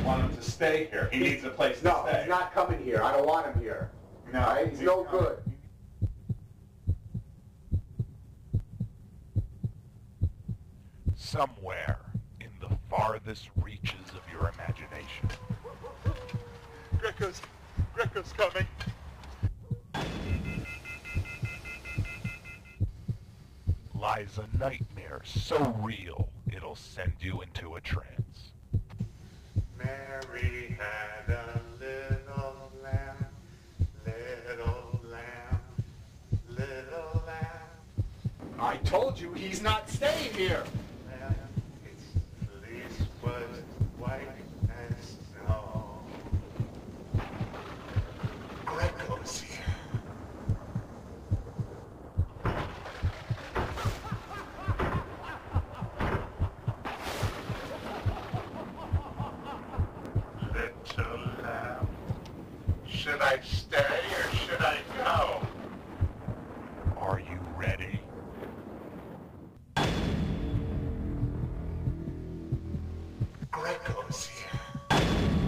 want him to stay here. He needs a place to No, stay. he's not coming here. I don't want him here. No, All right? He's no coming. good. Somewhere in the farthest reaches of your imagination. Greco's coming. Lies a nightmare so real it'll send you into a trance. Mary had a little lamb, little lamb, little lamb. I told you he's not staying here. Its fleece was white as snow. Greco's here. Little lamb, should I stay or should I go? Are you ready? Greco's here.